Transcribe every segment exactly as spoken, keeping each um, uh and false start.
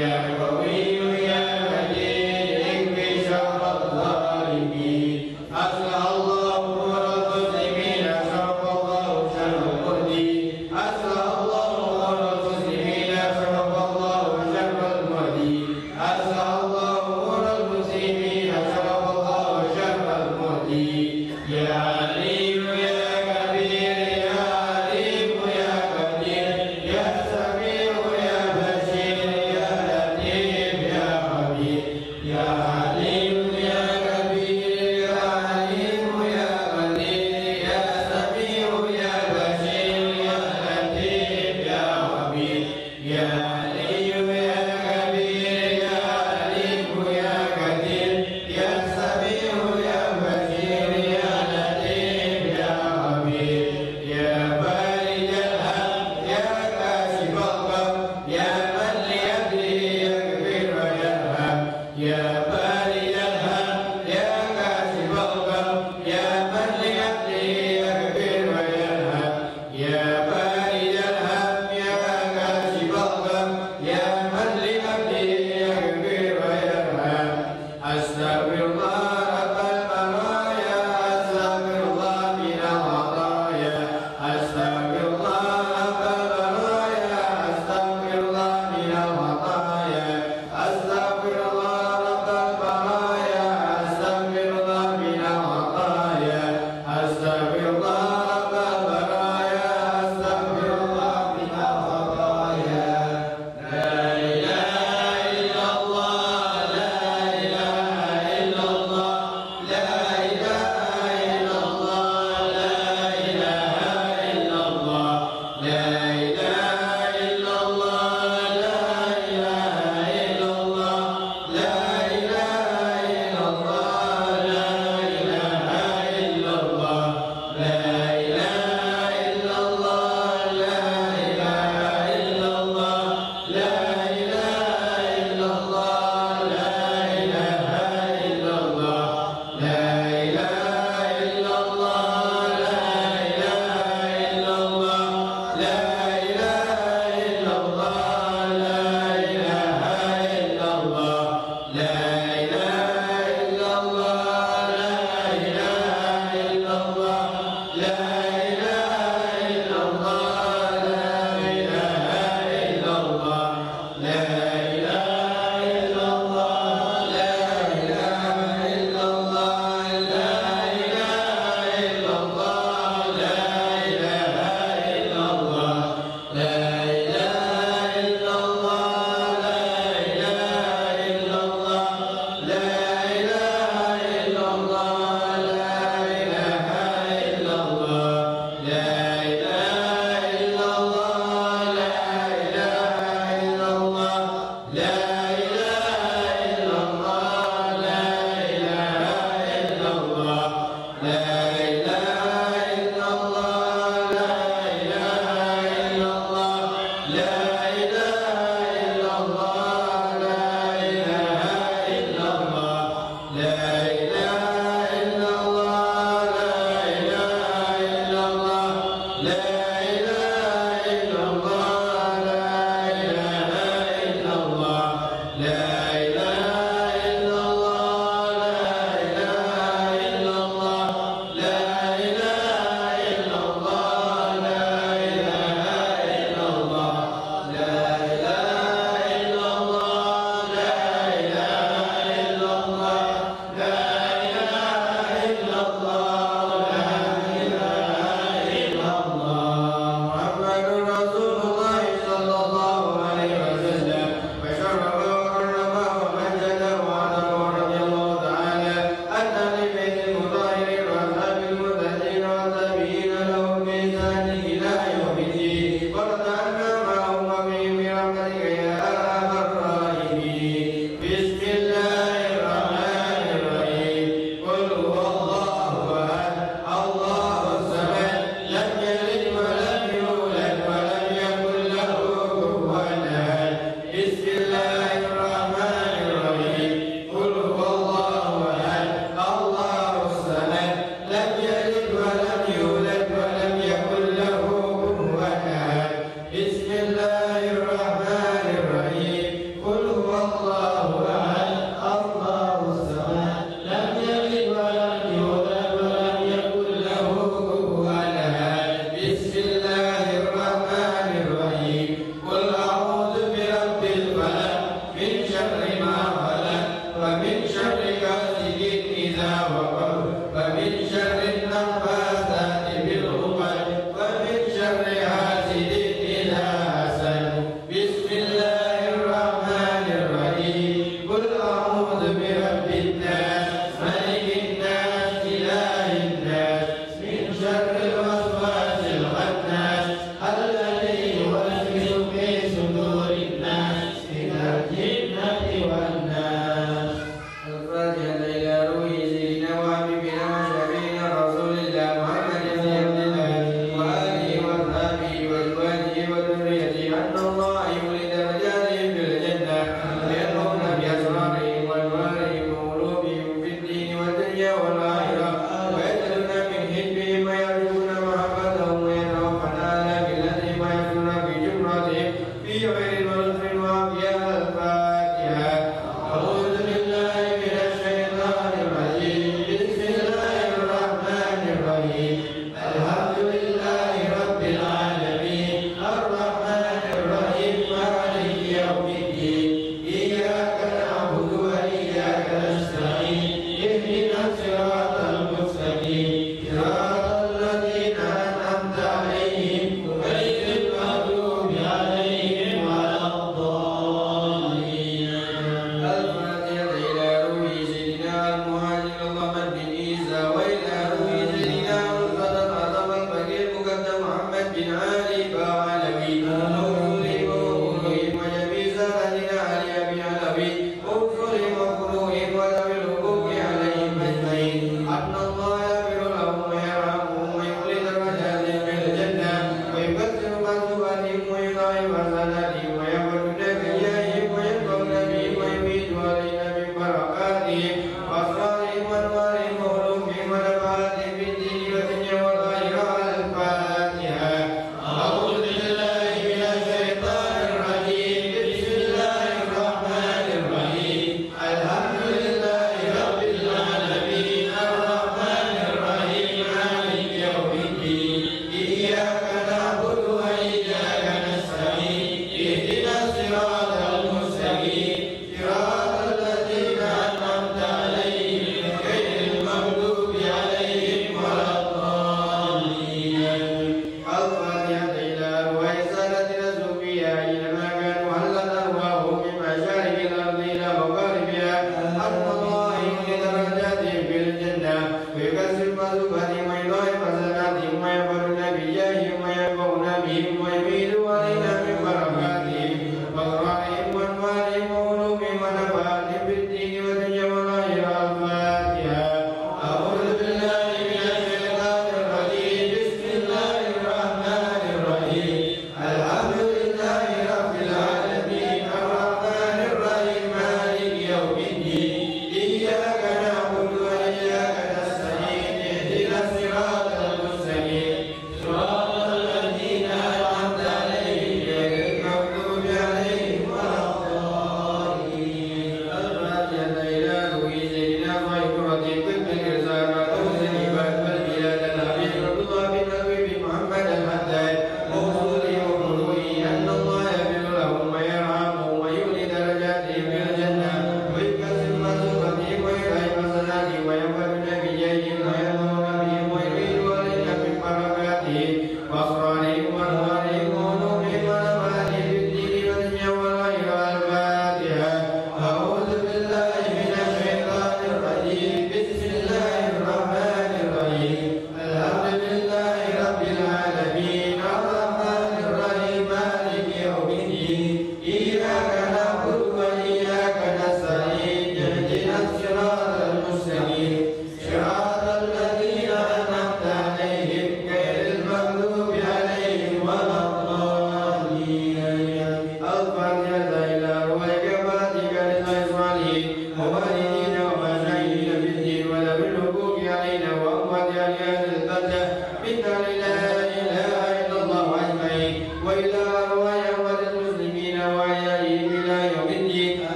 Bismillahirrahmanirrahim. Qul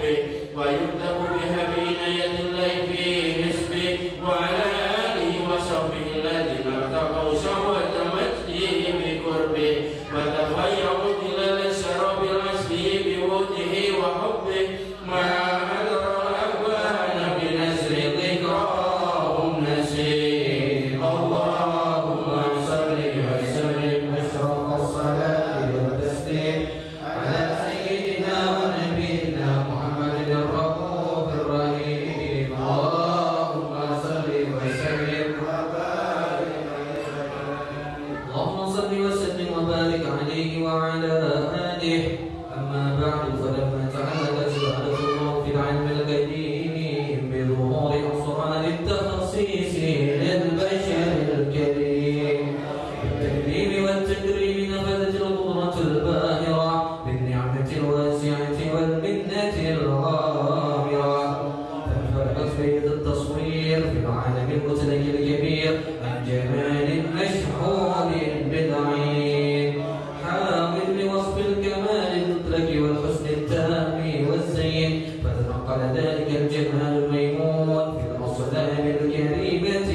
حبه ويكتب بها بين يدي الله في حسبه وعلى آله وصحبه الذين ارتقوا شهوة مجده بقربه وتخيروا ظلال الشراب الأصلي بوده وحبه مع أدرى أكوان بنزر ذكراهم نسير. اللهم صل وسلم أشرف الصلاة والتسليم على سيدنا ونبينا محمد الرؤوف الرحيم. اللهم صل وسلم وبارك اللهم صل وسلم وبارك عليه وعلى آله. أما بعد فلما تعلقت شهادة الله في العلم القديم بظهور أسرار التخصيص للبشر الكريم بالتكريم والتكريم نفذت القدرة الباهرة بالنعمة الواسعة والمنة الغامرة فانفرقت فيض التصوير في العالم المتلك الكبير عن جمال مشهود بدعين حاول لوصف الكمال المطلق والحسن التام والزين فتنقل ذلك الجمال الميمون في الأصلاب الكريمة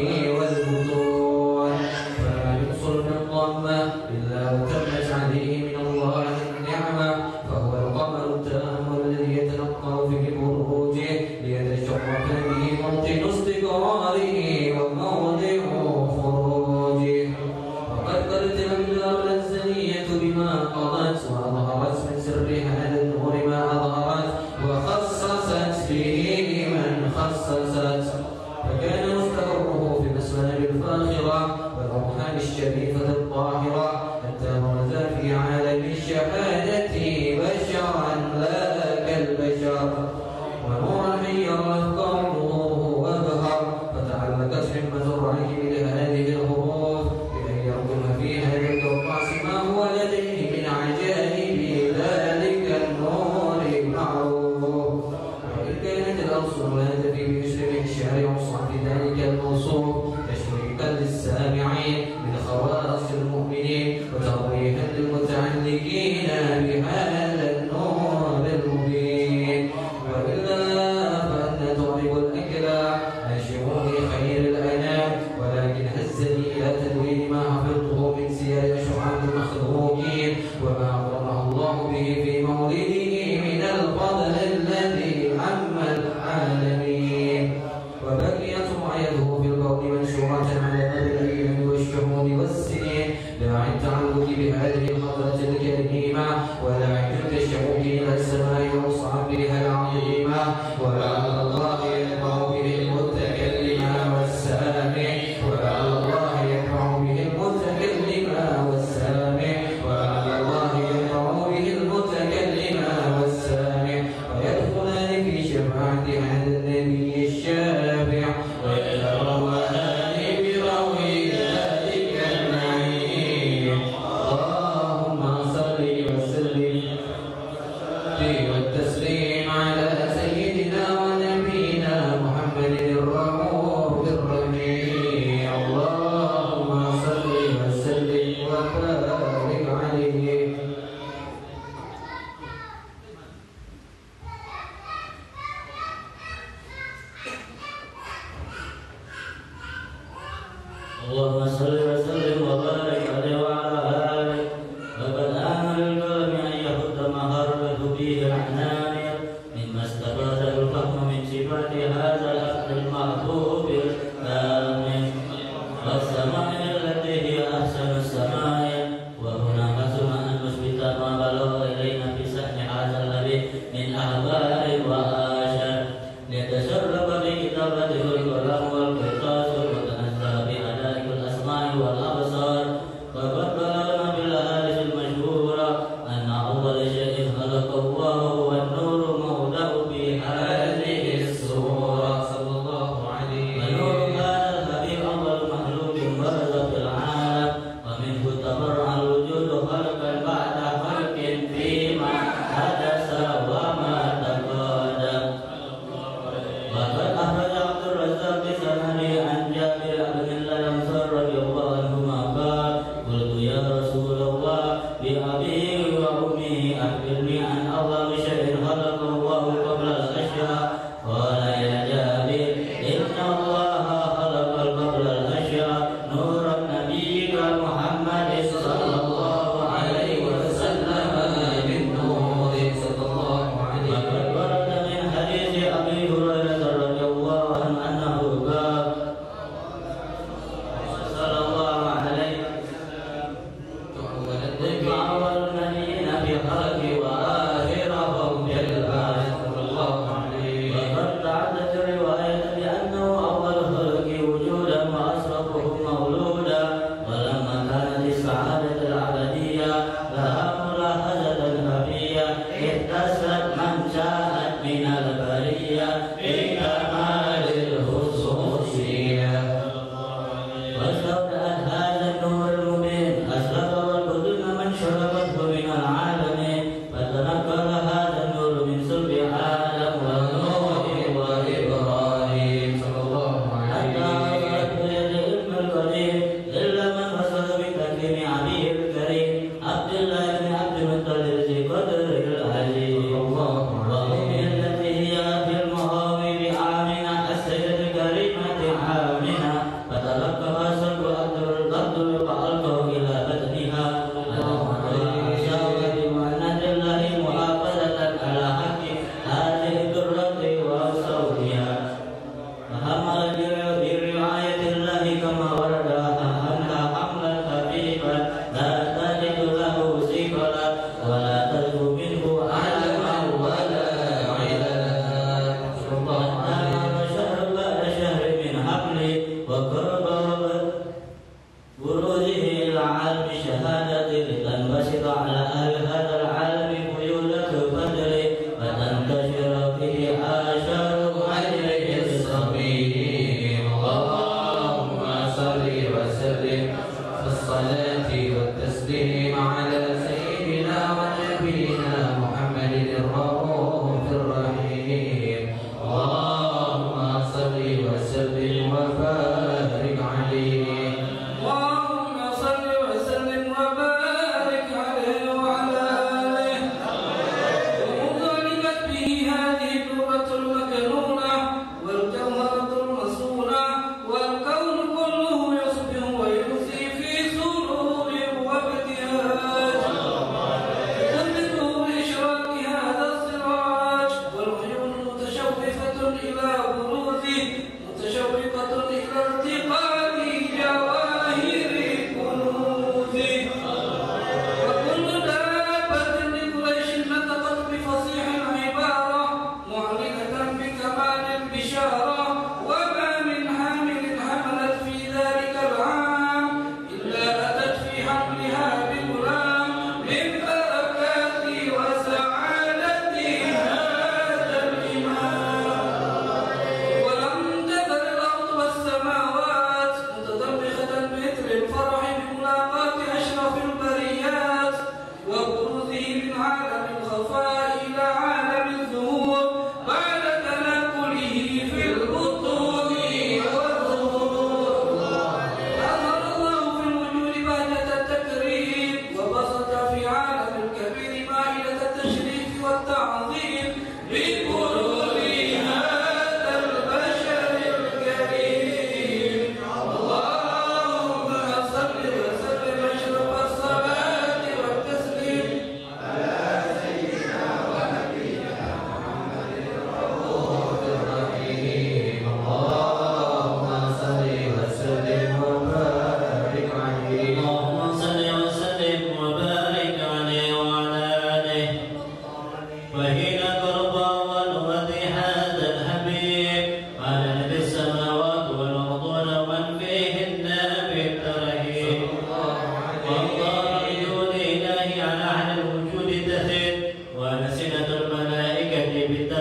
والبطون فما يحصل من ضمه إلا وتمت عليه من الله النعمة فهو القمر التام الذي يتنقل في بروجه ليتشرف به موطن استقراره وموضع خروجه. وقد قدت الأقدار الأزلية بما قضت وأظهرت من سر هذا النور ما أظهرت وخصصت به لمن خصصت فكان مستقره في المسلب الفاخرة والأرحام الشريفة الطاهرة حتى برز في عالم الشهادة بشرا لا كالبشر ونورا حير الأفكار نوره وبهر فتعلقت حمة الرحيم لهذه الحروف بأن يرقم في هذا القرطاس ما هو لديه من عجائب ذلك النور المعروف. وإن كانت الأرسل لا تفي بمسلم الشارع صعب ذلك الموصوف تشريفا للسامعين من خواص المؤمنين وترويها للمتعلقين بهذا النور المبين. وإلا فأن تضرب الأكلى أشعور خير الأنام ولكن هزني إلى تدوين ما حفظته من سير شعاب المخلوقين وما أكرمه الله به في مولده من الفضل الذي عم العالمين. وبقيت رعيته في القول منشورة على مدى الأيام والشهور والسنين داعي التعلق بهذه الحضرة الكريمة وداعي التشوق إلى السماء وصعبها العظيمة ولعل الله ينفع به المتكلم والسامع ولعل الله ينفع به المتكلم والسامع ولعل الله ينفع به المتكلم والسامع ويدخلان في شفاعة هذا النبي الشافع ويتروان بروي ذلك النعيم. اللهم صل وسلم والتسليم على سيدنا ونبينا محمد الرؤوف الرحيم. اللهم صل وسلم وبارك عليه. اللهم صل وسلم وبارك عليه وعلى آله. لقد آمن القلم أن يحد مهرة به العنانية مما استفاده الفهم من صفات هذا الأخذ المحبوب الآمن والسماء التي هي أحسن السماء. وهنا حسن أن نثبت ما بلغ إلينا في شأن هذا الذي من أخبار وآشر ليتشرف بكتابته الكلام والقصاص وتنزه بأداء الأسماء والأبصار. فقد بلغنا بالأحاديث المشهورة أن أول شيء خلق الله هو النور موضع في هذه السورة صلى الله عليه وسلم. ونور هذا الحبيب أول مخلوق برز في العالم ومنه تبرع الوجود خلقا بعد خلق فيما حدث وما تقدم.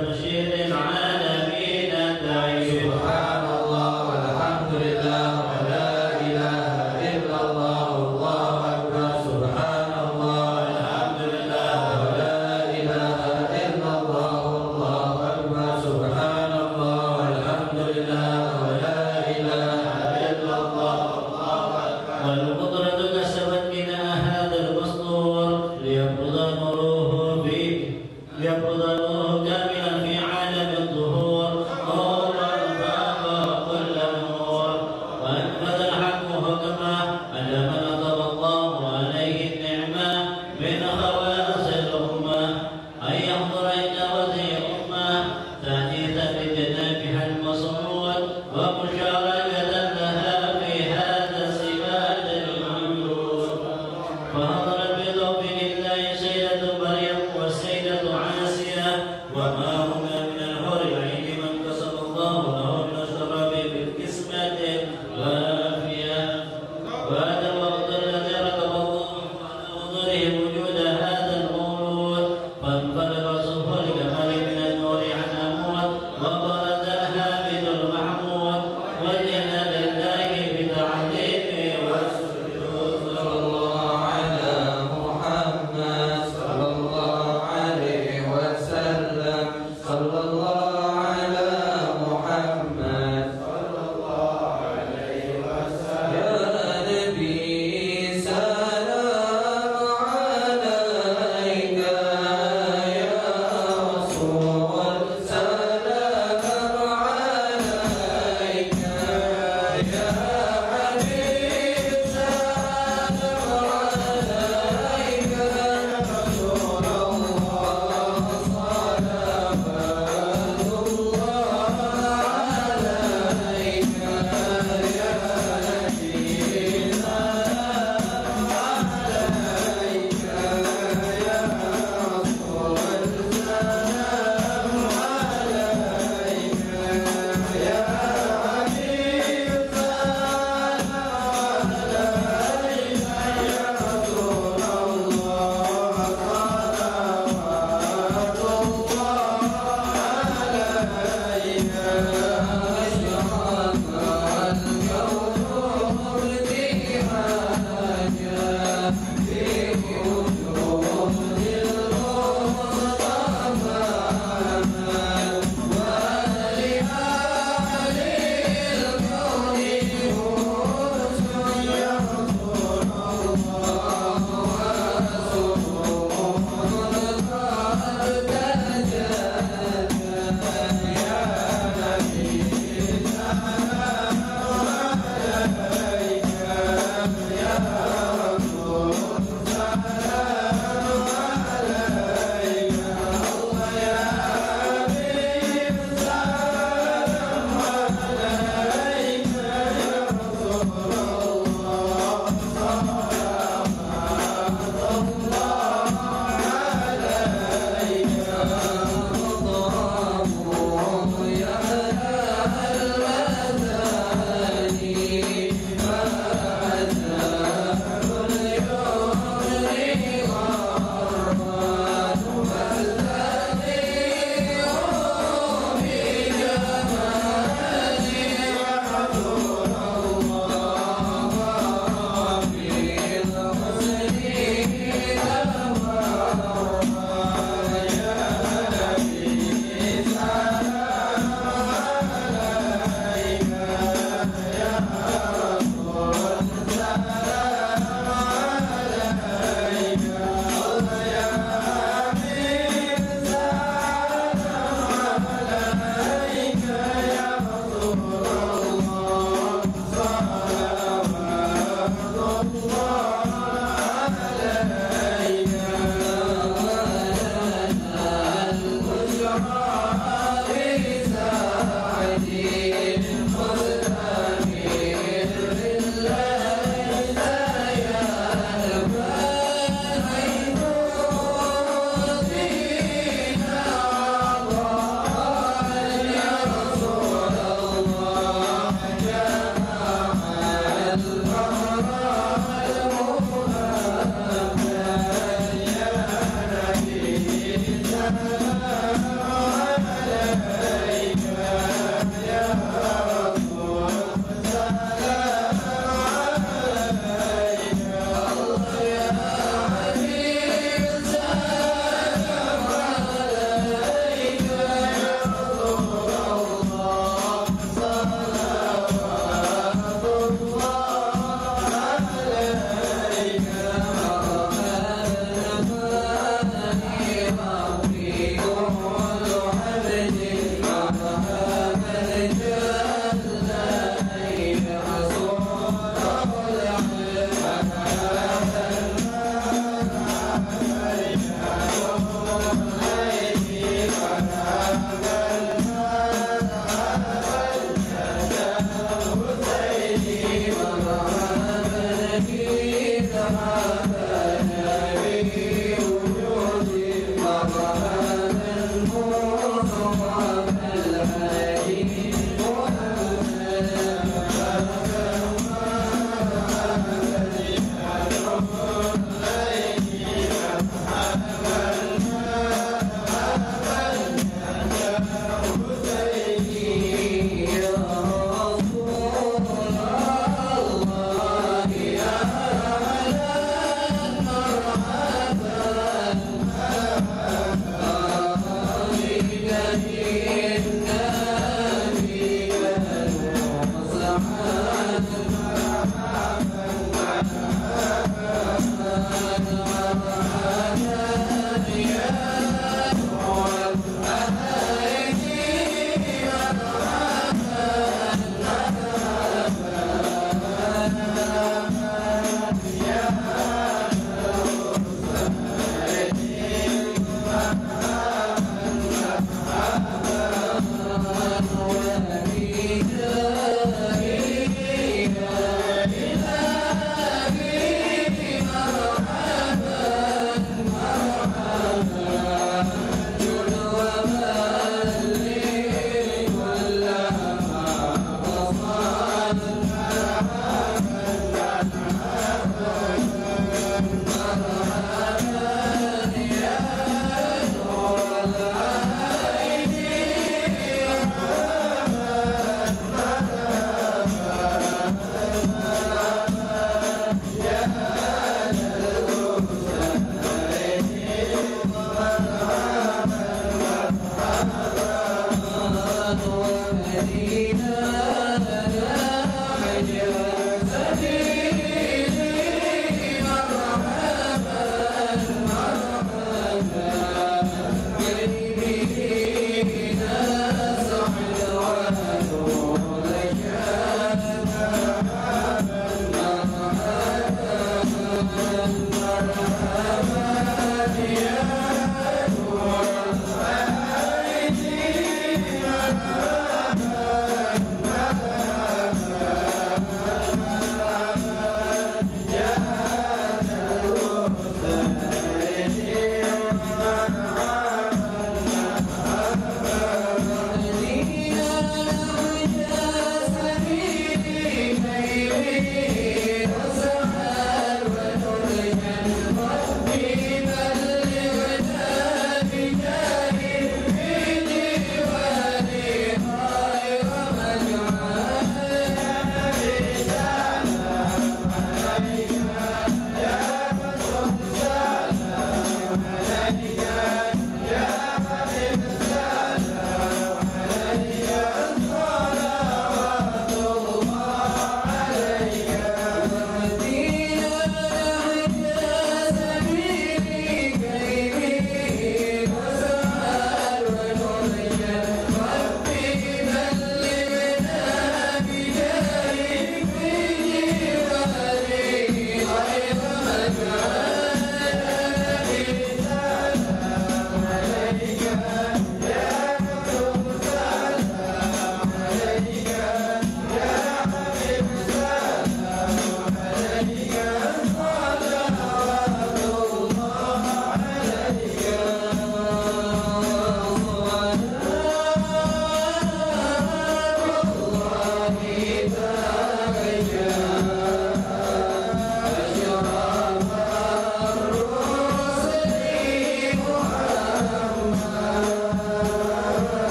تبشير العالمين تعيش. سبحان الله والحمد لله ولا إله إلا الله والله أكبر. سبحان الله والحمد لله ولا إله إلا الله والله أكبر. سبحان الله والحمد لله ولا إله إلا الله والله أكبر. والقدرة كسبت بنا هذا المسطور ليبرز نوره في ليبرز نوره كاملا في عالم الظلمات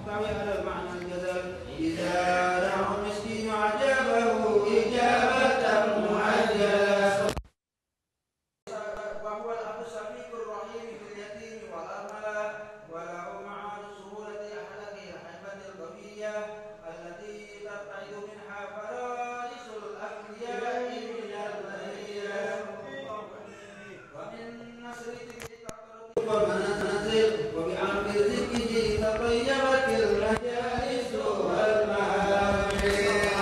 المحتوي على المعنى الجزل إذا دعا المسكين عجبه إجابة معجلة وهو الأب الشفيق الرحيم في اليتيم والأرملة وله معاد السهولة أحلك الحيبة القوية التي تبتعد منها فرائس الأغنياء من البرية ومن نصرته ومنازل وبعمر رزقه تطيبت المجالس والمعامل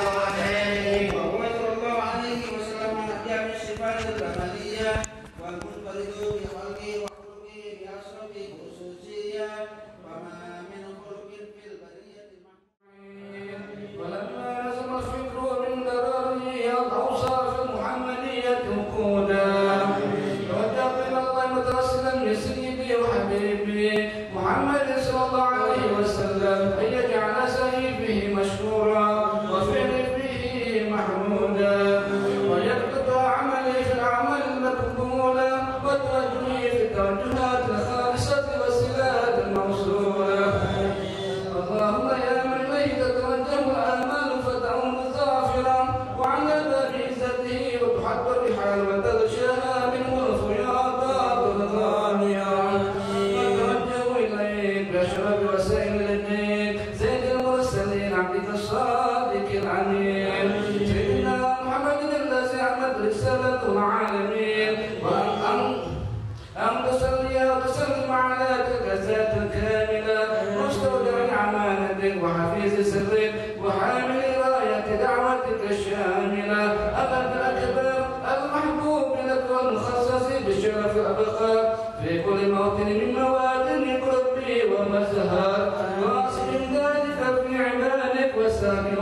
وهو صلى الله عليه وسلم أتى بالصفات الكمالية والمنفرد بخلقه وخلقه بأشرف خصوصية وما من خلق في البرية المحمود ولما نزل الفكر من دراره الأوصاف المحمدية وقودا توجهت إلى الله متوسلا بسيدي وحبيبي محمد صلى الله عليه وسلم أن يجعل سيفه مشكورا وفعله محمودا ويقطع عملي في الأعمال المقبولة وتوجهي في التوجهات الخالصة والصلات الموصولة اللهم يا من إليه تتوجه الآمال فتعود ظافرا وعلى باب عزته وتحط الرحال وتغشاها منه الفياضات الغانية نتوجه إليك بأشرف وسائل الدين زيد المرسلين عبدك الصادق العميل سيدنا محمد الذي عمت رسالة العالمين وأن أن تصلي وتسلم على تلك الذات الكاملة مستودع أمانتك وحفيظ سرك وحامل راية دعوتك الشاملة أبد الأكبر المحبوب لك والمخصص بالشرف الأبقى في كل موطن من مواطن قربي ومزهر واصل ذلك في عبادك وساكن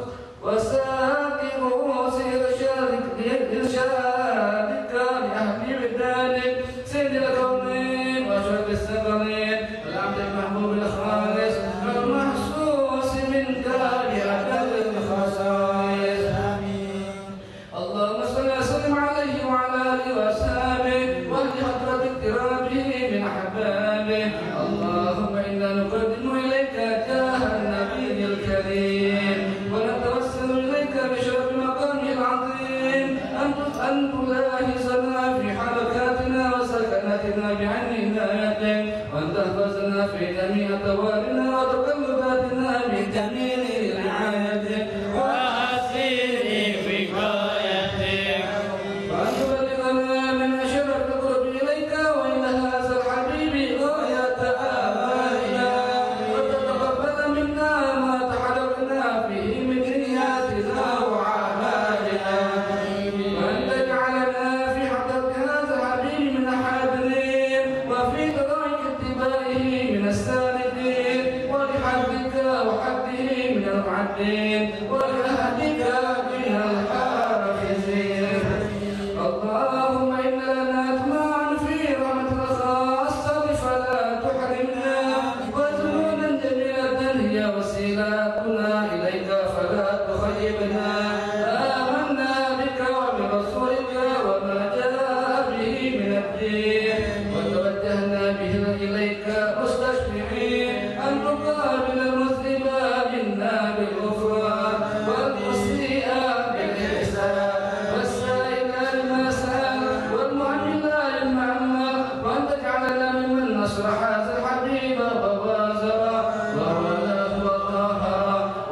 وساكن إرشادك إرشادك لأهل بدانك سيد الكونين وأشرف الثقلين العبد المحبوب الخالص المحسوس منك لأبد الخصائص اللهم صل وسلم عليه وعلى آله وأصحابه وأهل حضرة اقترابه من أحبابه اللهم إنا نقدم إليك جاه النبي الكريم ونتوسل إليك بشرف مقامه العظيم أن تلاحظنا في حركاتنا وسكناتنا بعين عنايتك وأن تحفظنا في جميع طوارنا وتقلباتنا بجميل رعايتك وحسين وقايتك وأن تبلغنا من أشرف القرب إليك وإلى هذا الحبيب غاية آمالنا وتتقبل منا ما تحركنا فيه من نياتنا وأعمالنا وأن تجعلنا في حضرة هذا الحبيب من الحاضرين وفي طريق اتباعه من السالكين ولحدك وحده من المعدين ولأهلك من الحافظين اللهم إن لنا أطماعا في رحمة الخاصة فلا تحرمنا وزنونا جميلة هي وسيلتنا إليك فلا تخيبنا آمنا بك وبرسولك وما جاء به من الدين وتوجهنا به إليك مستشفعين أن نقابل المذنب منا بالغفران والمسيء بالإحسان والسائل لما سأل والمعمل للمعمل وأن تجعلنا ممن نصر هذا الحبيب وبازر وولاه وطهر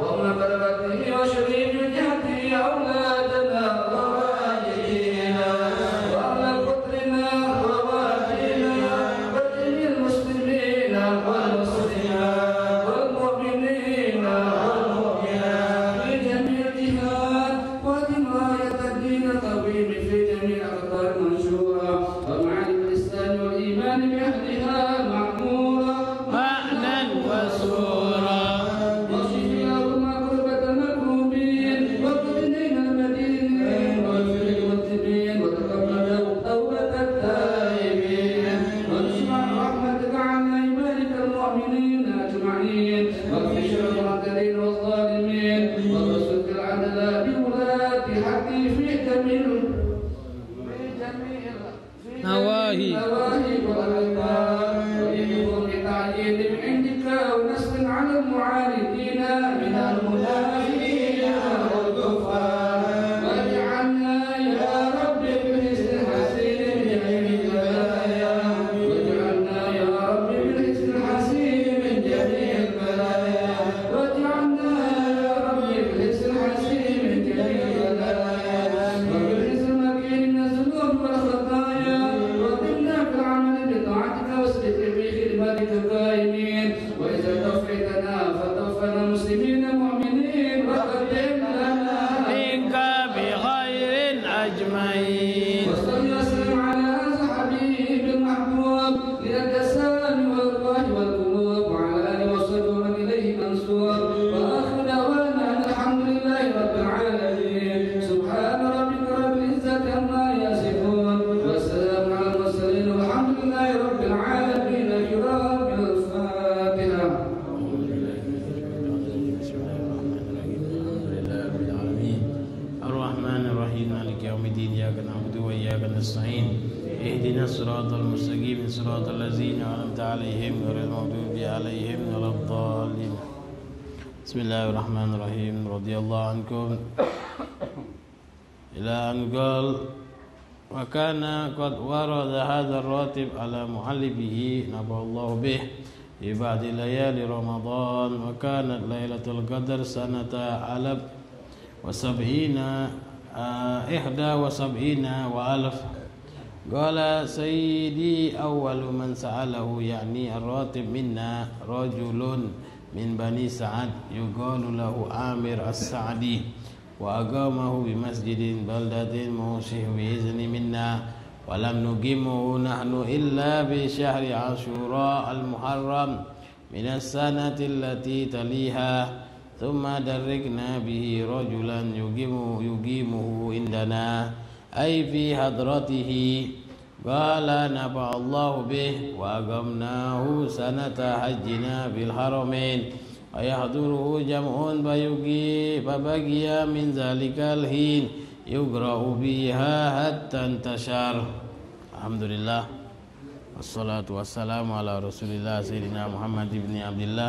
المعاندين من المنافقين والكفار واجعلنا يا رب بالحسن الحسين من جميع البلايا واجعلنا يا رب بالحسن الحسين من جميع البلايا واجعلنا يا رب بالحسن الحسين من جميع البلايا وبالحسن المكين من الذنوب والخطايا وقنا في العمل بطاعتك واسلك في خدمتك قائمين وإذا توفيتنا فتوفنا مسلمين مؤمنين وقدم لنا منك بخير أجمعين وصل وسلم على هذا الحبيب المحبوب للأجسام والأرواح والقلوب وعلى آله وصحبه ومن إليه منسوب وآخر دعوانا أن الحمد لله رب العالمين سبحان ربك رب العزة عما يصفون والسلام على المرسلين والحمد لله رب العالمين الكرام الفاتحة. الرحمن الرحيم مالك يوم الدين إياك نعبد وإياك نستعين اهدنا الصراط المستقيم صراط الذين أنعمت عليهم غير المغضوب عليهم ولا الضالين. بسم الله الرحمن الرحيم رضي الله عنكم إلى أن قال وكان قد ورد هذا الراتب على معلبه نبأ الله به في بعض ليالي رمضان وكانت ليلة القدر سنة علب وسبعين إحدى وسبعين وألف. قال سيدي أول من سأله يعني الراتب منا رجل من بني سعد يقال له عامر السعدي وأقامه بمسجد بلدة موشح بإذن منا ولم نقيمه نحن إلا بشهر عاشوراء المحرم من السنة التي تليها ثم دركنا به رجلا يقيمه, يقيمه عندنا أي في حضرته. قال نفع الله به وأقمناه سنة حجنا بالحرمين ويحضره جمع فبقي من ذلك الحين يقرأ بها حتى انتشر. الحمد لله والصلاة والسلام على رسول الله سيدنا محمد بن عبد الله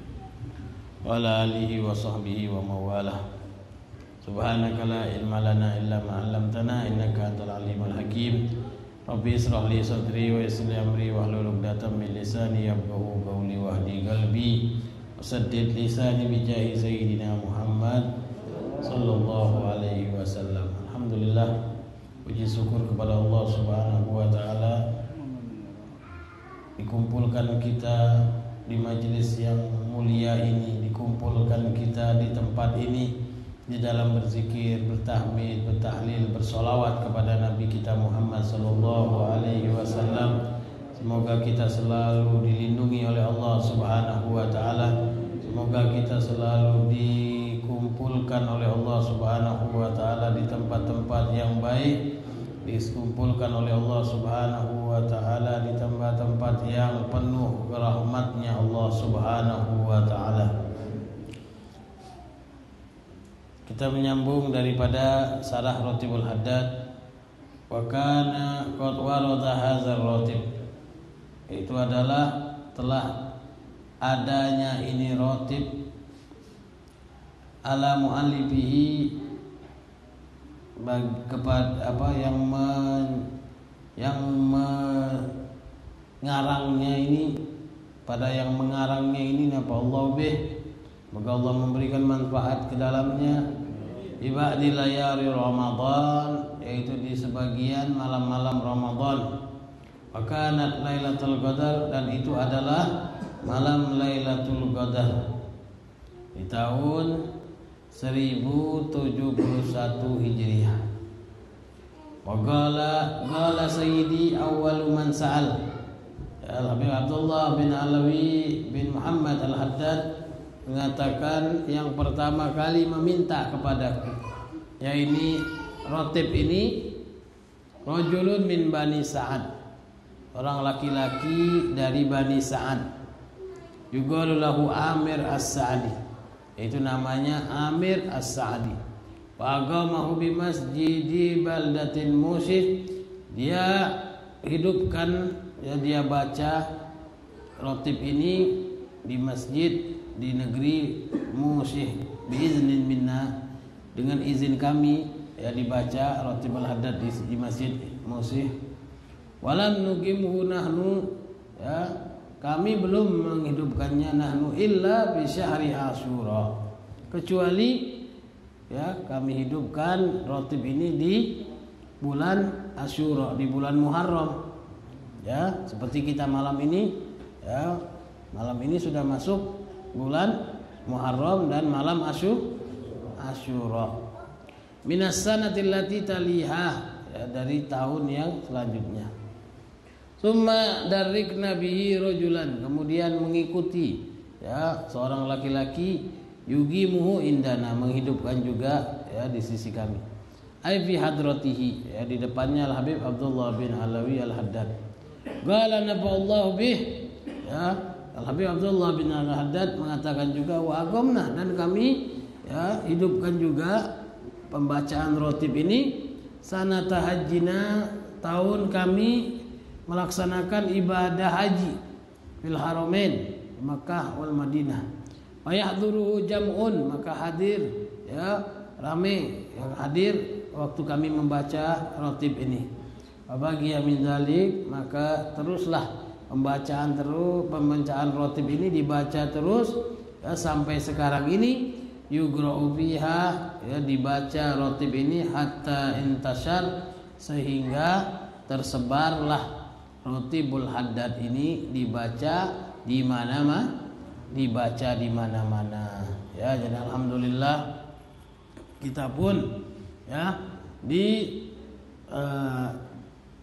وعلى آله وصحبه ومواله. سبحانك لا علم لنا إلا ما علمتنا إنك أنت العليم الحكيم. Rabbi israh li sadri wa yassir li amri wahlul 'uqdatam min lisani yafqahu qawli wahdi qalbi wasaddid lisani bi jahi sayyidina Muhammad sallallahu alaihi wasallam. Alhamdulillah, puji syukur kepada Allah Subhanahu wa taala dikumpulkan kita di majelis yang mulia ini, dikumpulkan kita di tempat ini di dalam berzikir, bertahmid, bertahlil, bersolawat kepada Nabi kita Muhammad sallallahu alaihi wasallam. Semoga kita selalu dilindungi oleh Allah Subhanahu wa taala. Semoga kita selalu dikumpulkan oleh Allah Subhanahu wa taala di tempat-tempat yang baik, dikumpulkan oleh Allah Subhanahu wa taala di tempat-tempat yang penuh rahmatnya Allah Subhanahu wa taala. Kita menyambung daripada Sarah Ratibul Haddad. Wa kana qad warada hadzal ratib. Itu adalah telah adanya ini ratib ala muallifihi kepada apa yang men, yang mengarangnya ini, pada yang mengarangnya ini napa Allah bih, maka Allah memberikan manfaat ke dalamnya. Ibadi layari Ramadan, yaitu di sebagian malam-malam Ramadan. Wakanat Lailatul Qadar, dan itu adalah malam Lailatul Qadar di tahun seribu tujuh puluh satu Hijriah. Wa qala qala sayyidi awwalu man sa'al. Al-Habib Abdullah bin Alawi bin Muhammad Al-Haddad mengatakan yang pertama kali meminta kepadaku, ya ini ratib ini rajulun min Bani Sa'ad, orang laki-laki dari Bani Sa'ad, yuqalu lahu Amir As-Sa'di, itu namanya Amir As-Sa'di. Wa agamahu bi masjidi baldatin musyid, dia hidupkan, ya dia baca ratib ini di masjid di negeri Musyih biiznin minna, dengan izin kami, ya dibaca Ratibul Haddad di, di masjid Musyih. Walam nuqimhu nahnu, ya kami belum menghidupkannya nahnu illa bi syahri Asyura, kecuali ya kami hidupkan ratib ini di bulan Asyura, di bulan Muharram. Ya, seperti kita malam ini, ya malam ini sudah masuk bulan Muharram dan malam Asyu Asyura. Minas sanatil lati talihah, ya, dari tahun yang selanjutnya. Summa darikna bihi rajulan, kemudian mengikuti ya seorang laki-laki yugimuhu indana, menghidupkan juga ya di sisi kami. Ai fi hadratihi, ya di depannya Al Habib Abdullah bin Alawi Al Haddad. Qala nafa'allahu bih, ya Al Habib Abdullah bin Al Haddad mengatakan juga wa aqamna, dan kami ya hidupkan juga pembacaan rotib ini sanata hajjina, tahun kami melaksanakan ibadah haji fil haramain Makkah wal Madinah. Wa yahduruhu jam'un, maka hadir ya rame yang hadir waktu kami membaca rotib ini. Bagi min dzalik, maka teruslah pembacaan terus pembacaan rotib ini dibaca terus ya, sampai sekarang ini yugra'u biha, ya dibaca rotib ini hatta intashar, sehingga tersebarlah Ratibul Haddad ini dibaca di mana-mana, dibaca di mana-mana. Ya, jadi alhamdulillah kita pun ya di uh,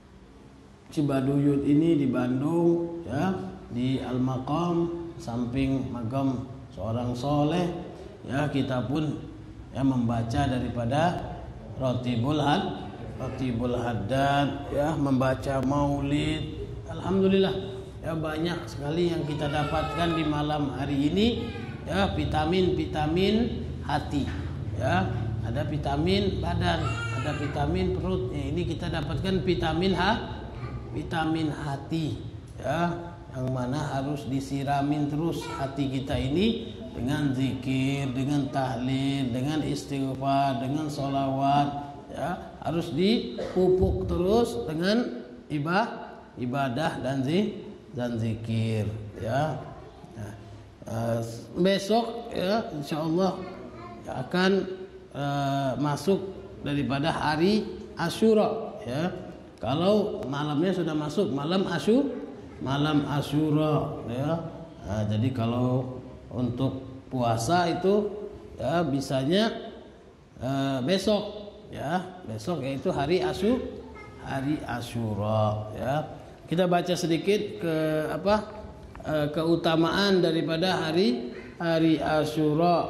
Cibaduyut ini di Bandung, ya di Al Maqam, samping makam seorang soleh, ya kita pun ya membaca daripada Ratibul Had, Ratibul Haddad, ya membaca Maulid. Alhamdulillah, ya banyak sekali yang kita dapatkan di malam hari ini, ya vitamin-vitamin hati, ya ada vitamin badan, ada vitamin perut. Ya, ini kita dapatkan vitamin H, vitamin hati, ya yang mana harus disiramin terus hati kita ini dengan zikir, dengan tahlil, dengan istighfar, dengan sholawat, ya harus dipupuk terus dengan ibadah, ibadah dan zi, dan zikir, ya. Nah, uh, besok ya insyaallah ya, akan uh, masuk daripada hari Asyura, ya. Kalau malamnya sudah masuk malam Asyura, malam Asyura, ya. Nah, jadi kalau untuk puasa itu ya bisanya uh, besok, ya besok yaitu hari Asyura, hari Asyura, ya. Kita baca sedikit ke apa uh, keutamaan daripada hari hari Asyura.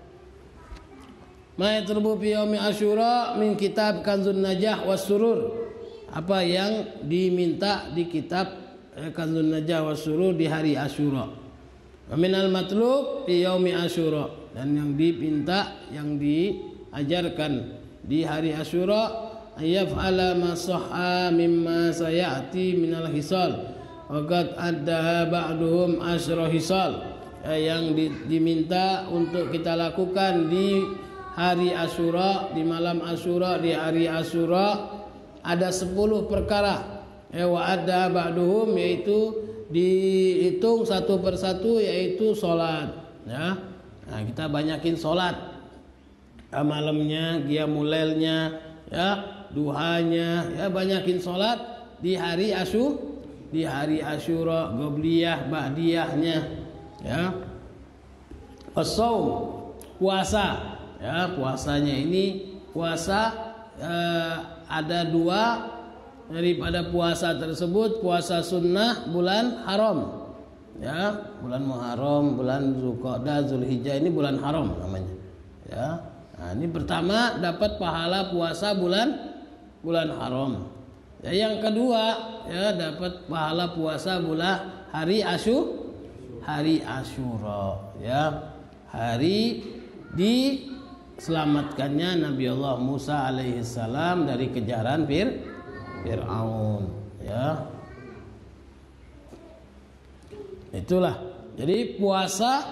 Ma yatlubu fi yaumi Asyura min kitab Kanzun Najah was Surur. Apa yang diminta di kitab eh, Kanzun Najah was Surur di hari Asyura. Wa minal matlub fi yaumi Asyura, dan yang diminta, yang diajarkan di hari Asyura, ayaf'ala ma sahha mimma sayati minal hisal wa qad adda ba'duhum asyra hisal. Eh, yang di, diminta untuk kita lakukan di hari Asyura, di malam Asyura, di hari Asyura ada sepuluh perkara. Ya, wa ada ba'duhum, yaitu dihitung satu persatu, yaitu sholat, ya. Nah, kita banyakin sholat, ya, malamnya, qiyamul lailnya, ya, duhanya, ya banyakin sholat di hari Asyu, di hari Asyura, qobliyah, ba'diyahnya, ya. As-shaum, puasa. Ya, puasanya ini puasa eh, ada dua daripada puasa tersebut, puasa sunnah bulan haram, ya bulan Muharram, bulan Zulqa'dah, Zulhijjah, ini bulan haram namanya, ya. Nah, ini pertama dapat pahala puasa bulan bulan haram. Ya, yang kedua ya dapat pahala puasa bulan hari Asyu, hari Asyura, ya hari di selamatkannya Nabi Allah Musa alaihissalam dari kejaran Fir, Fir'aun, ya. Itulah. Jadi puasa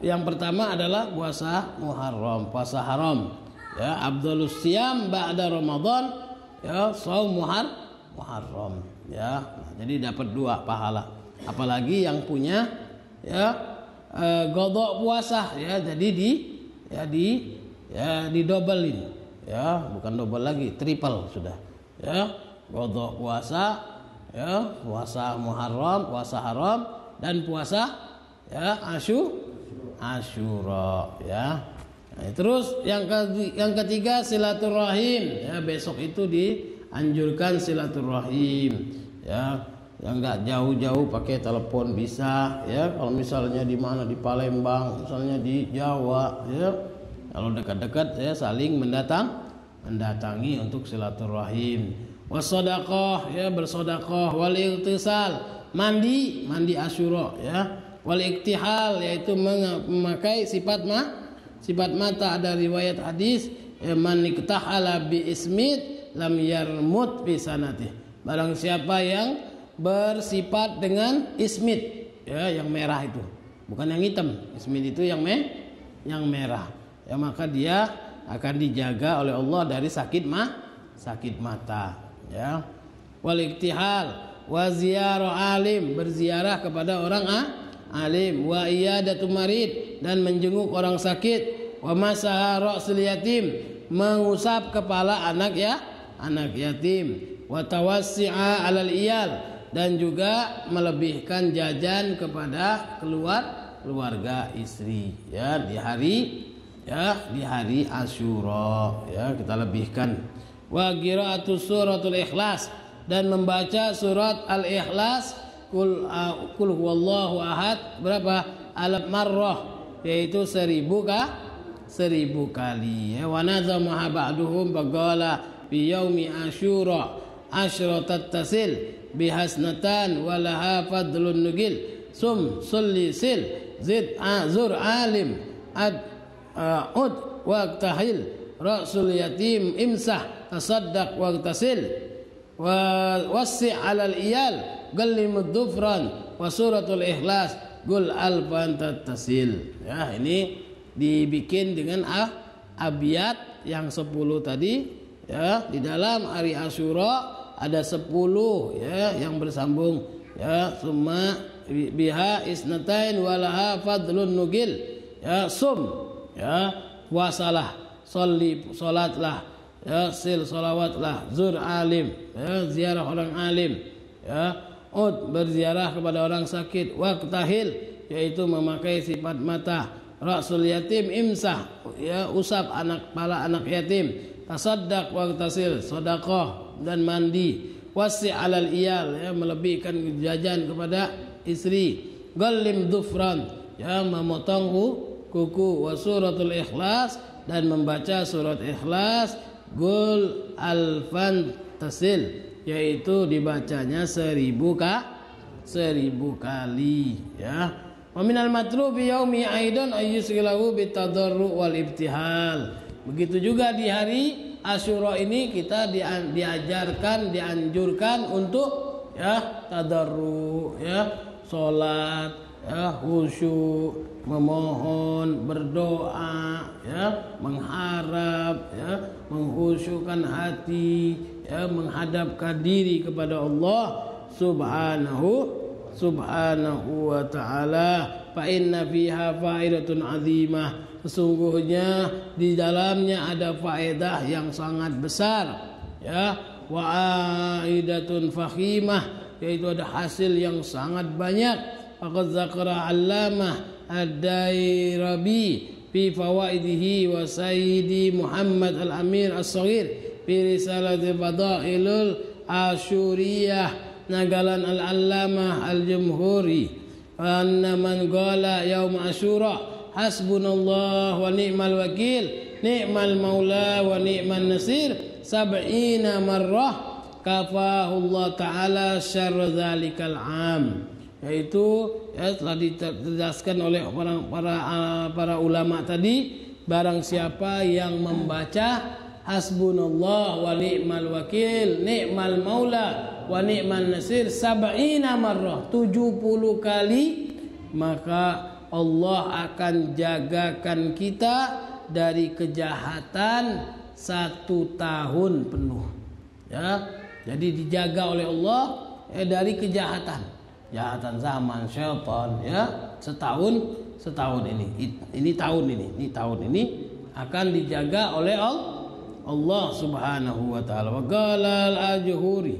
yang pertama adalah puasa Muharram, puasa haram. Ya, afdhalus siyam ba'da Ramadan, ya, shaum muhar Muharram, ya. Nah, jadi dapat dua pahala. Apalagi yang punya ya e, godok puasa, ya, jadi di ya di ya di doublein, ya, bukan double lagi, triple sudah. Ya, godok puasa, ya, puasa Muharram, puasa haram, dan puasa ya asyu Asyura, ya. Nah, terus yang ke, yang ketiga silaturahim, ya, besok itu dianjurkan silaturahim, ya, yang nggak jauh-jauh pakai telepon bisa, ya, kalau misalnya di mana di Palembang, misalnya di Jawa, ya, kalau dekat-dekat ya saling mendatang mendatangi untuk silaturahim. Wasodaqah, ya, bersedekah, wal ightisal, mandi mandi Asyura, ya, wal iktihal, yaitu memakai sifat ma sifat mata. Ada riwayat hadis, man iktahala bi ismit lam yarmut fi sanati, barang siapa yang bersifat dengan ismit, ya, yang merah itu, bukan yang hitam. Ismit itu yang me yang merah, ya, maka dia akan dijaga oleh Allah dari sakit ma sakit mata, ya. Wal iktihal wa ziyarah alim, berziarah kepada orang ah, alim, wa iyadatu marid, dan menjenguk orang sakit, wa masaha ra'sul yatim, mengusap kepala anak ya anak yatim, wa tawassi'a 'alal iyal, dan juga melebihkan jajan kepada keluar keluarga istri, ya, di hari ya di hari Asyura, ya, kita lebihkan. Wa qira'atus suratul ikhlas, dan membaca surat al-ikhlas, kul uh, kul huwallahu ahad, berapa alaf marrah, yaitu seribu kah seribu kali, ya. Wa nazamaha ba'duhum faqala fi yaumi asyura asyratat tasil bihasnatan walaha fadlun nugil sum sulli sil zid azur alim ad uh, ud waqtahil ra'sul yatim imsah tasaddaq waqtasil wa wasi' 'alal iyal gallimud dufran wa suratul ikhlas gul alfan tattasil, ya. Ini dibikin dengan ah, abiyat yang sepuluh tadi, ya. Di dalam hari Asyura ada sepuluh, ya, yang bersambung, ya. Summa biha isnatain walaha fadlun nugil, ya, sum, ya, puasalah, sholli, salatlah, ya, sil, salawatlah, zur alim, ya, ziarah orang alim, ya, ud, berziarah kepada orang sakit, waqtahil, yaitu memakai sifat mata, ra'sul yatim imsah, ya, usap anak kepala anak yatim, tasaddaq waqtasil, sedekah dan mandi, wasi' 'alal iyal, ya, melebihkan jajan kepada istri, gallim dufran, ya, memotong kuku, wa suratul ikhlas, dan membaca surat ikhlas, gul alfan tasil, yaitu dibacanya seribu ka seribu kali, ya. Wa minal matlubi yaumi aidan ayyusghilahu bitadarru wal ibtihal. Begitu juga di hari Asyura ini kita diajarkan, dianjurkan untuk, ya, tadarru, ya, salat, ya, khusyuk, memohon, berdoa, ya, mengharap, ya, mengkhusyukkan hati, ya, menghadapkan diri kepada Allah subhanahu subhanahu wa ta'ala. Fa inna fiha faidatun azimah, sesungguhnya di dalamnya ada faedah yang sangat besar, ya. Wa aidatun fakhimah, yaitu ada hasil yang sangat banyak. Faqad zakara allamah ad-Dairabi fi fawaidihi wa sayyidi Muhammad al-Amir as-Saghir fi risalati fadailul asyuriyah, nagalan al-allamah al-jumhuri, anna man qala yaum asyura hasbunallah wa ni'mal wakil ni'mal maula wa ni'man nasir sab'ina marrah kafahu Allah ta'ala syarra dzalikal am, yaitu, ya, telah dijelaskan oleh para para para ulama tadi, barang siapa yang membaca hasbunallah wa ni'mal wakil ni'mal maula wa ni'man nasir sab'ina marrah, tujuh puluh kali, maka Allah akan jagakan kita dari kejahatan satu tahun penuh. Ya, jadi dijaga oleh Allah eh, dari kejahatan, kejahatan zaman syaitan. Ya, setahun setahun ini, ini tahun ini, ini tahun ini akan dijaga oleh Allah, Allah Subhanahu wa taala. Wa qala al-Ajhuri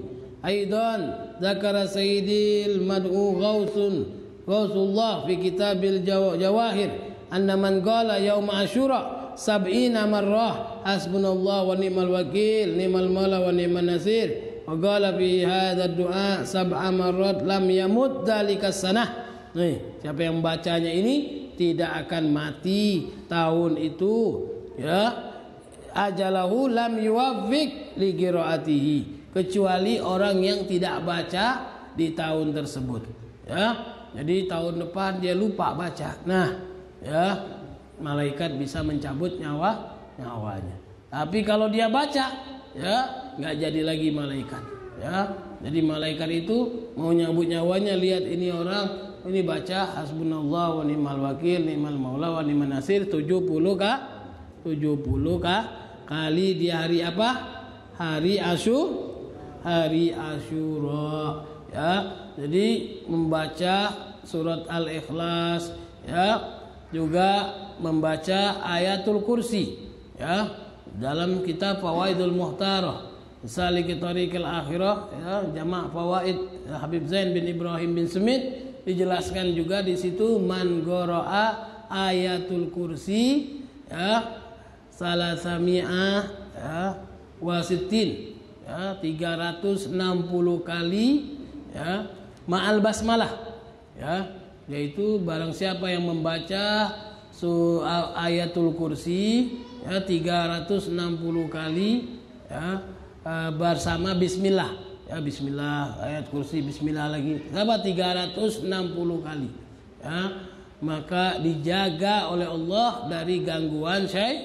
aidan dzakara sayyidil mad'u ghausun Rasulullah fi kitabil jawahir anna man qala yaum asyura sab'ina marrah hasbunallah wa ni'mal wakil ni'mal maula wa ni'man nasir wa qala fi hadha ad-du'a sab'a marrat lam yamut dzalika sanah. Nih, siapa yang membacanya ini tidak akan mati tahun itu, ya, ajalahu lam yuwaffiq li qiraatihi, kecuali orang yang tidak baca di tahun tersebut, ya. Jadi tahun depan dia lupa baca. Nah, ya, malaikat bisa mencabut nyawa nyawanya. Tapi kalau dia baca, ya, nggak jadi lagi malaikat. Ya, jadi malaikat itu mau nyabut nyawanya, lihat ini orang ini baca hasbunallah wa ni'mal wakil ni'mal maula wa ni'man nasir tujuh puluh kah? tujuh puluh kah? Kali di hari apa? Hari Asyur, hari Asyura. Ya, jadi membaca surat Al-Ikhlas, ya, juga membaca ayatul kursi, ya, dalam kitab Fawaidul Muhtarah Salik Tariqil Akhirah, ya, Jama' Fawaid Habib Zain bin Ibrahim bin Semit, dijelaskan juga di situ man qara'a ayatul kursi, ya, salasami'ah, ya, wasitin, ya, tiga ratus enam puluh kali, ya, ma'al basmalah, ya, yaitu barang siapa yang membaca su ayatul kursi, ya, tiga ratus enam puluh kali, ya, bersama bismillah, ya, bismillah, ayat kursi, bismillah lagi, berapa? tiga ratus enam puluh kali, ya, maka dijaga oleh Allah dari gangguan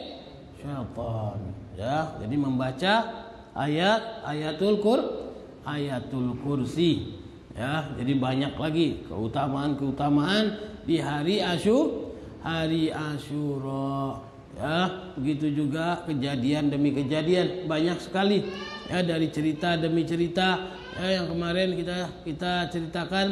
syaitan, ya. Jadi membaca ayat ayatul kur ayatul kursi, ya. Jadi banyak lagi keutamaan-keutamaan di hari Asyur hari Asyura, ya. Begitu juga kejadian demi kejadian banyak sekali, ya, dari cerita demi cerita, ya, yang kemarin kita kita ceritakan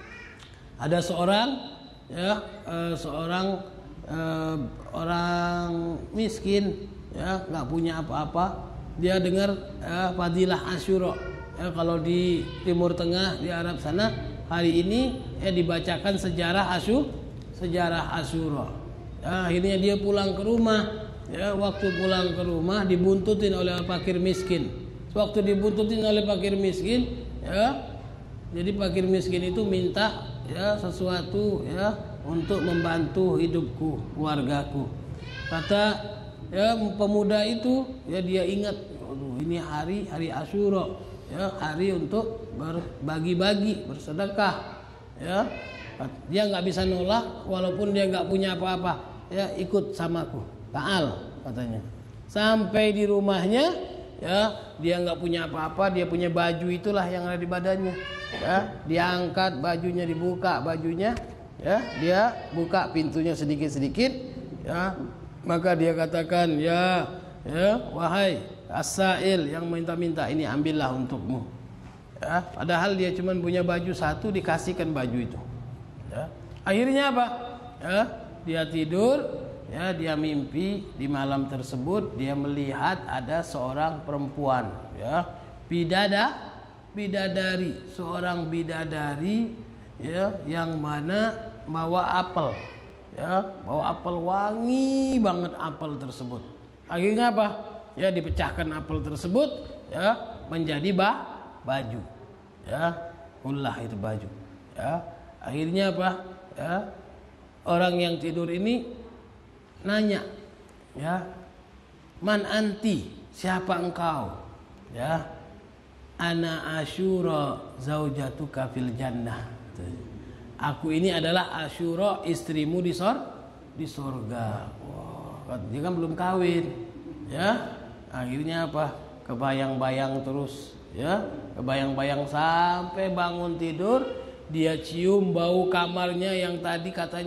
ada seorang, ya, eh, seorang eh, orang miskin, ya, nggak punya apa-apa, dia dengar eh, fadilah Asyura, ya, kalau di Timur Tengah di Arab sana hari ini, ya, dibacakan sejarah Asyur sejarah Asyura, ya, akhirnya dia pulang ke rumah, ya, waktu pulang ke rumah dibuntutin oleh fakir miskin. Waktu dibuntutin oleh fakir miskin, ya, jadi fakir miskin itu minta, ya, sesuatu, ya, untuk membantu hidupku, keluargaku. Kata, ya, pemuda itu, ya, dia ingat, aduh, ini hari hari Asyura, ya, hari untuk berbagi-bagi, bersedekah, ya. Dia nggak bisa nolak walaupun dia nggak punya apa-apa, ya, ikut samaku, ta'al, katanya. Sampai di rumahnya, ya, dia nggak punya apa-apa, dia punya baju itulah yang ada di badannya, ya, diangkat bajunya, dibuka bajunya, ya, dia buka pintunya sedikit-sedikit, ya, maka dia katakan, ya, ya, wahai as-sa'il yang minta-minta, ini ambillah untukmu, ya. Padahal dia cuma punya baju satu, dikasihkan baju itu, ya. Akhirnya apa? Ya, dia tidur, ya, dia mimpi di malam tersebut dia melihat ada seorang perempuan, ya, bidada bidadari, seorang bidadari, ya, yang mana bawa apel, ya, bawa apel, wangi banget apel tersebut. Akhirnya apa? Ya, dipecahkan apel tersebut, ya, menjadi bah, baju, ya, ulah itu baju, ya. Akhirnya apa? Ya, orang yang tidur ini nanya, ya, man anti, siapa engkau, ya, ana Asyura zaujatuka fil jannah, aku ini adalah Asyura, istrimu di sor di sorga. Wow, dia kan belum kawin, ya. Akhirnya apa? Kebayang-bayang terus, ya, kebayang-bayang sampai bangun tidur, dia cium bau kamarnya yang tadi katanya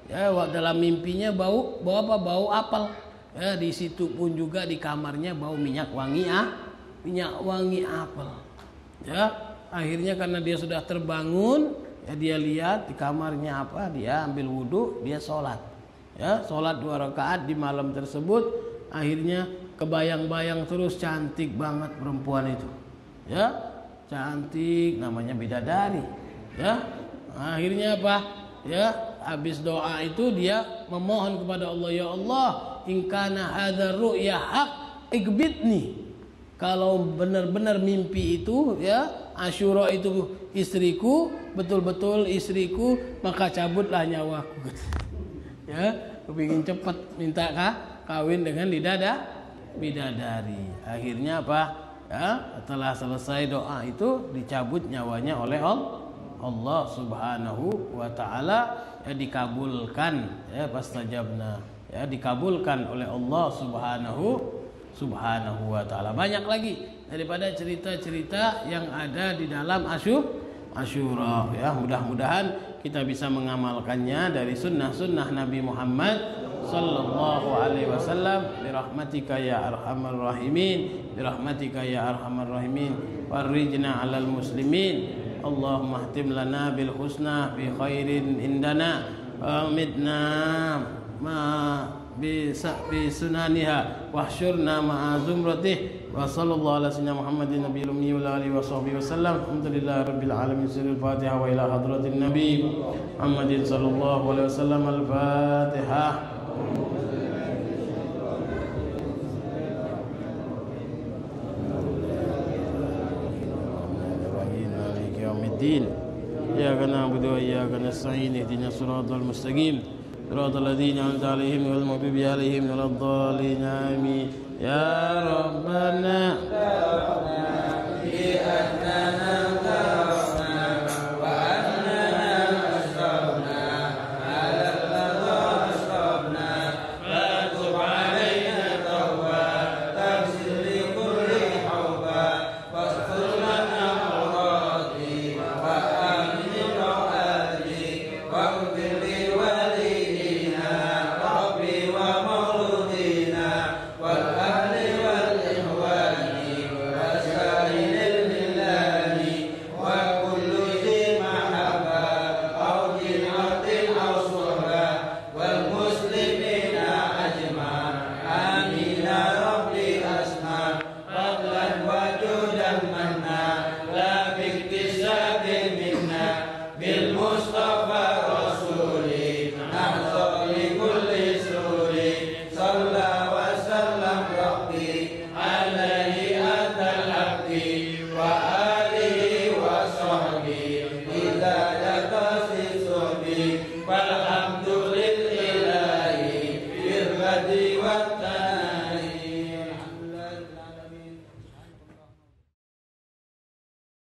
Ya, dalam mimpinya bau bau apa? Bau apel. Ya, di situ pun juga di kamarnya bau minyak wangi ah, minyak wangi apel. Ya, akhirnya karena dia sudah terbangun, ya dia lihat di kamarnya apa? Dia ambil wudhu, dia sholat. Ya, sholat dua rakaat di malam tersebut. Akhirnya kebayang-bayang terus cantik banget perempuan itu. Ya, cantik, namanya bidadari. Ya, akhirnya apa? Ya, habis doa itu dia memohon kepada Allah, ya Allah, in kana hadzal ru'ya haq igbitni. Kalau benar-benar mimpi itu, ya, Asyura itu istriku, betul-betul istriku, maka cabutlah nyawaku. Ya, kepingin cepat minta kah kawin dengan bidada bidadari. Akhirnya apa? Ya, setelah selesai doa itu dicabut nyawanya oleh Allah Subhanahu wa taala, ya dikabulkan, ya pastajabna, ya dikabulkan oleh Allah Subhanahu Subhanahu wa taala. Banyak lagi daripada cerita-cerita yang ada di dalam Asyura, ya mudah-mudahan kita bisa mengamalkannya dari sunnah-sunnah Nabi Muhammad sallallahu alaihi wasallam. Birahmatika ya arhamar rahimin, birahmatika ya arhamar rahimin, warijna alal muslimin. Allahumma ihtim lana bil husna fi khairin indana, amidna ma bi sa'bi sunaniha wahsyurna ma'a zumratih. Wa sallallahu ala sayyidina Muhammadin nabiyil ummi wa alihi wa sahbihi wasallam. Alhamdulillahi rabbil alamin. Sirrul Fatihah wa ila hadratin nabi Muhammadin sallallahu alaihi wasallam. Al-Fatihah. الدين إياك نعبد وإياك نستعين اهدنا الصراط المستقيم صراط الذين أنعمت عليهم غير المغضوب عليهم ولا الضالين آمين يا ربنا